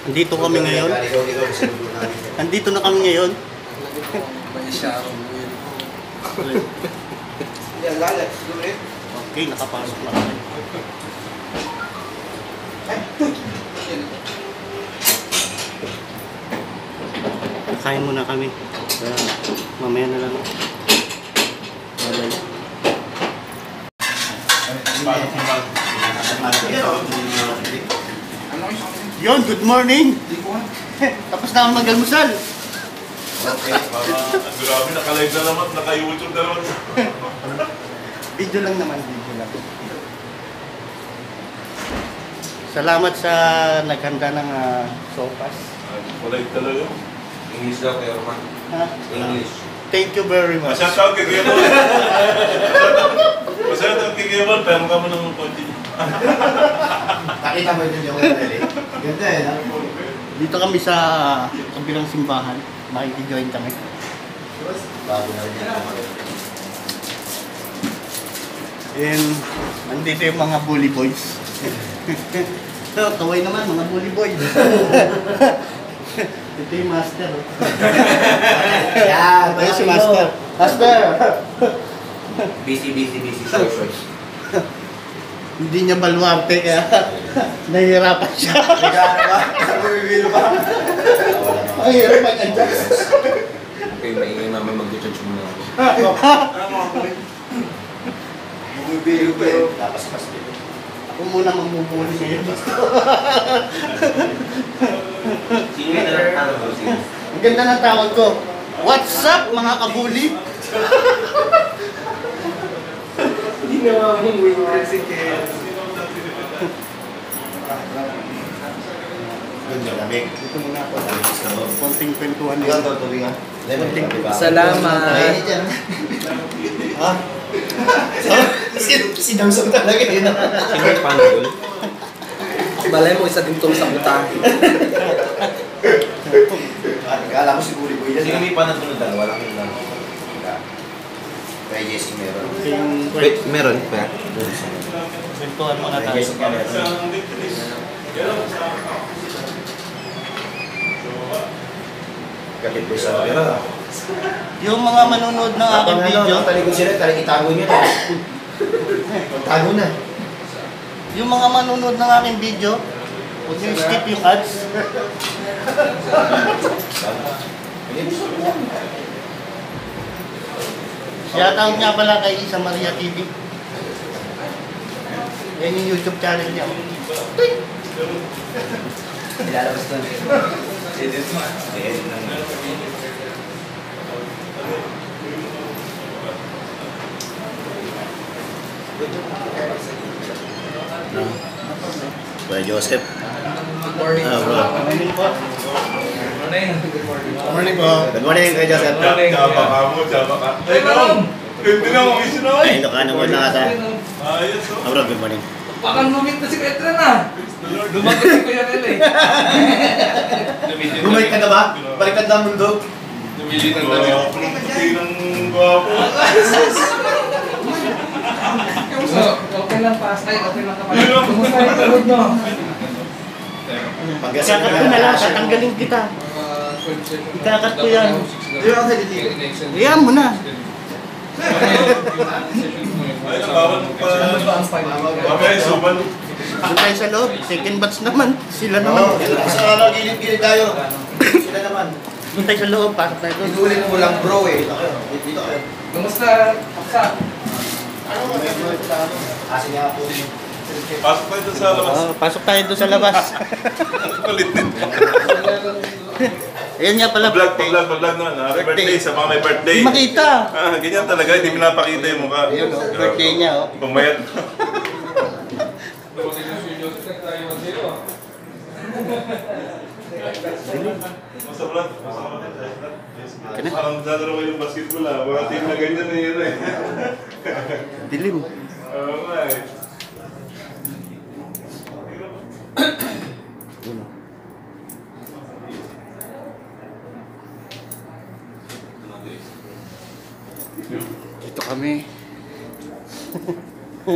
Andito kami ngayon. Andito na kami ngayon. Okay, nakapasok na kami. Kain muna kami. Mamaya na lang. Bye-bye. Yon, good morning! Tapos na akong mag-almusal. Grabe, naka-live na naman, naka-YouTube na naman. Video lang naman, video lang. Salamat sa naghanda ng sopas. Live talaga. English daw kayo, Roman. Ha? English. Thank you very much. Masyadong kay Gayamon. Masyadong kay Gayamon, pero ka mo ng konti. Nakita mo yung eh. Ganda eh, no? Dito kami sa kabilang simbahan. Makiki-join kami. Bago na rin yan. And nandito yung mga bully boys. So, kaway naman mga bully boys. Ito yung master. Yan, Ito yung si master. Master! Busy. Short. Hindi niya baluarte kaya nahihirapan siya. Nagkano ba? Sa bumibilo ba? Ang hirap mag-adjust. Okay, maingay namin mag-judge muna ako. Bumibilo pa eh. Lapas-pas dito. Ako muna mamumuli ngayon. Sino yung nalang ko? Ang ganda ng tawag ko. What's up mga kabuli? Hindi naman akong waitress eh. Ganda lamig. Dito muna ako. Konting kwentuhan Ikaw yun. ito, tuloy nga. Salamat. Mainit yan. Ha? Sinamsam talaga yun. Sino yung panagol? Balay mo isa din itong sa butahe. Kala ko siguro ko yun. Sino may panagol na dalawa lang yung lang? Kaya Jesse meron. Konting Wait, meron pa? kwentuhan muna Kaya tayo. Jesse meron. Kapit ko sa pera. Yung mga manonood ng aking video, Talikod sila, talikod itago nyo na. Tago na. yung mga manonood ng aking video, huwag nyo skip yung ads. Shoutout nga pala kay Isa Maria TV. Yan yung YouTube channel niya. Nilalabas doon. Kuya Joseph. Good morning. Bro. Morning po. Morning po. Good morning, Kuya Joseph. Tsaba ka mo, tsaba ka. Ay, Nom! Hindi na ako isa na Ay, Ilocano mo na ata. Ayos, oh. Bro, good morning. Pakan lumit na si Petran ah. Lumaki si Kuya Rel eh. Bumalik ka na ba? Baliktad na ang mundo. Lumilitan na rin. Puti ng gwapo. So, okay lang pasay, okay lang kapatid. Kumusta yung tulog nyo? Ikakat ko na lang, tatanggalin kita. Ikakat ko yan. Iyan mo na. Ay, nakawan mo pa. Babay, suman. Doon tayo sa loob. Second batch naman. Sila naman. Sa gilid-gilid tayo. Sila naman. Doon tayo sa loob. Pasok tayo doon. Ituloy mo lang bro eh. Dito kayo. Kumusta? Paksa? Kasi nga po. Pasok tayo doon sa labas. Pasok tayo doon sa labas. Kulit din. Ayan nga pala. Pa-vlog naman. Happy birthday sa mga may birthday. Hindi makita. Ganyan talaga, hindi pinapakita yung mukha. Ayun, birthday niya. Oh. Pumayat. Basta vlog. Parang dadaro ko yung basketball ah. Mga team na ganyan na yun eh. Dilim. Oo nga eh. Dito kami.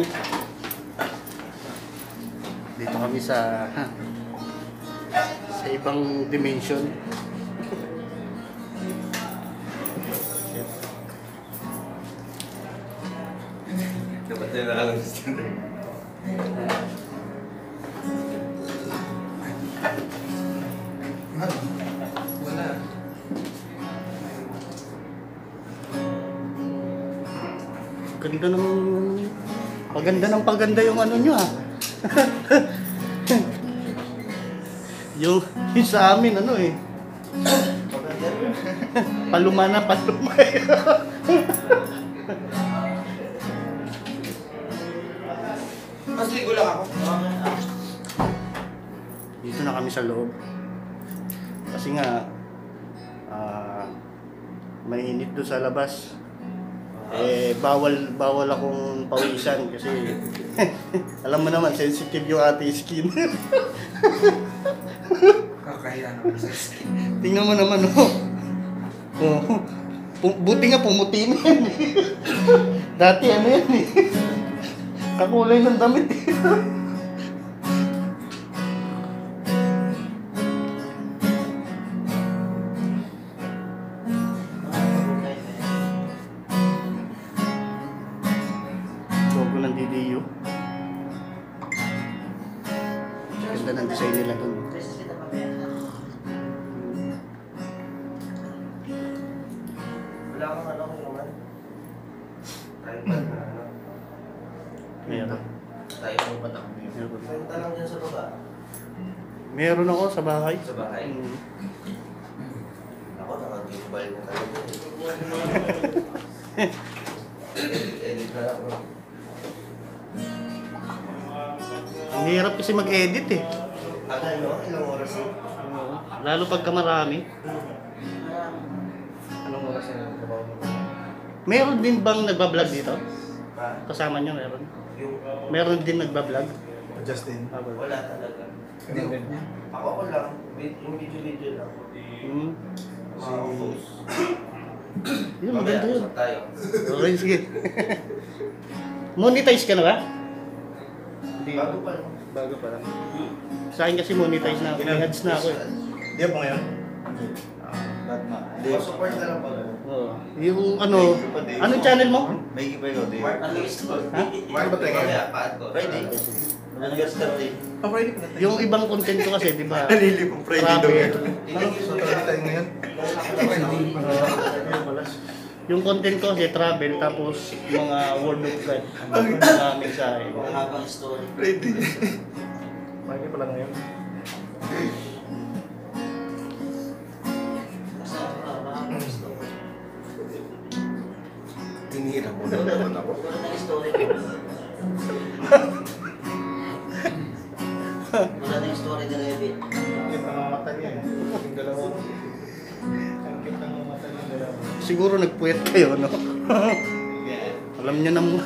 Dito kami sa ibang dimension. Dapat na lang gusto rin. Wala. Ganda ng... Paganda yung ano nyo ah. yung sa amin ano eh. Paluma na paluma. Mas ligo lang ako. Dito na kami sa loob. Kasi nga mainit doon sa labas. Bawal akong pawisan kasi alam mo naman sensitive yung ating skin. Kakahiya naman sa skin. Tingnan mo naman oh. Buti nga pumuti na yan eh. Dati ano yan eh. Kakulay ng damit eh. Logo ng DDU. Ganda ng design nila dun. Wala kang ano ko naman. Tripod na ano. Meron. Tayo mo ba ako? Punta lang dyan sa baba. Meron ako sa bahay. Sa bahay? Mm. Ako naka-gimbal na talaga. Edit na ako. Ang hirap kasi mag-edit eh. Ano? Ilang oras na? Lalo pagka marami. Anong oras na yung trabaho mo? Meron din bang nagbablog dito? Ha? Kasama niyo meron? Yung... Meron din nagbablog? Justin. Wala talaga. Hindi. Ako lang. Yung video lang. Hmm. Mga post. Yun, maganda yun. Usap tayo. Okay, sige. Monetize ka na ba? Bago pa lang. Bago pa lang. Sa akin kasi monetize na ako. May ads na ako eh. Di ba ngayon? Hindi. Support na lang pala. Oo. Yung ano, anong channel mo? May iba yun. Mark Luis ko. Ha? Mark ba tayo ngayon? Kaya, paad ko. Friday. Hanggang Saturday. Oh, Friday pa natin. Yung ibang content ko kasi, di ba? Nalilipong Friday daw yan. Tinigil So, ko Friday tayo ngayon? Yung content ko kasi travel tapos mga word of God. Mga mensahe. Mahabang story. Friday. Friday pa lang ngayon. Mahabang story. Tinira mo na naman ako. Puro na story ko. Wala na yung story ni Revit. Ang mga mata niya. Yung dalawa. Ang cute ng mga mata niya. Dalawa. Siguro nagpuyat kayo, no? Alam niyo na mo.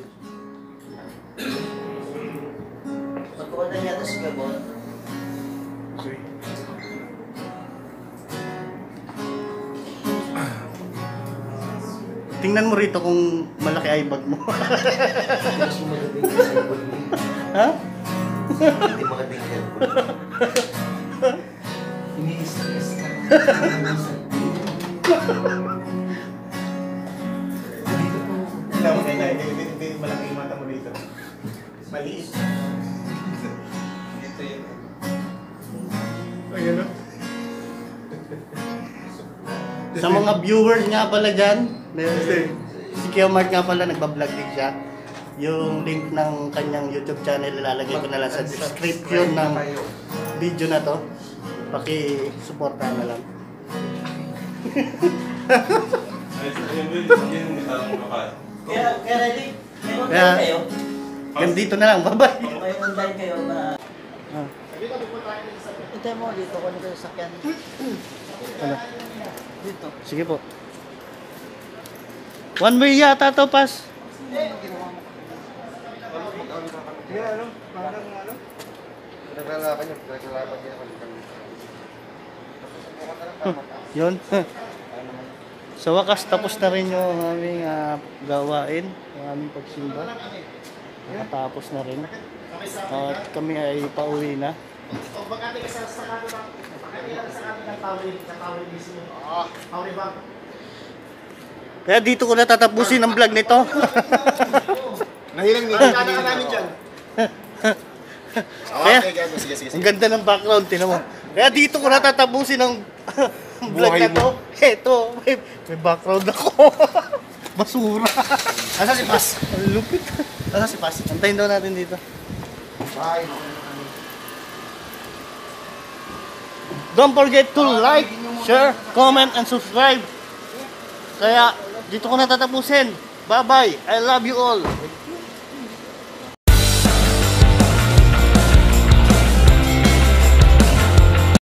Magkukunta niya ito si Gabon. Tingnan mo rito kung malaki ay bag mo. Mas magandang yung cellphone niya. Ha? Hindi magandang yung cellphone. Ini-stress ka. Dito po. Alam mo na hindi malaki yung mata mo dito. Maliit. Dito yun. Ayun o. Sa mga viewers nga pala dyan, si Keo Mark nga pala nagbablog din siya. Yung link ng kanyang YouTube channel ilalagay ko na lang sa description ng video na to. Paki-suportahan na lang. Kaya ready? May Kaya, online kayo? ganito na lang. Bye-bye. May online kayo na... Ah, Ito mo dito, kung kayo sakyan. ano? Dito. Sige po. One way yata to, pas. Yan ano? Parang ano? Naglalaban yun. Naglalaban yun. Yun. Sa wakas, tapos na rin yung aming gawain, yung aming pagsimba. Nakatapos na rin. At kami ay pauwi na. Kaya dito ko natatapusin ang vlog nito. Nahilang nila. Kaya ka namin dyan. Kaya, Sige. ang ganda ng background, tinan mo. Kaya dito ko natatapusin ang vlog Buhay na to. Eto, may background ako. Basura. Asa si Pas? Ang lupit. Asa si Pas? Antayin daw natin dito. Bye. Don't forget to like, share, comment, and subscribe. Kaya, dito ko natatapusin. Bye-bye. I love you all.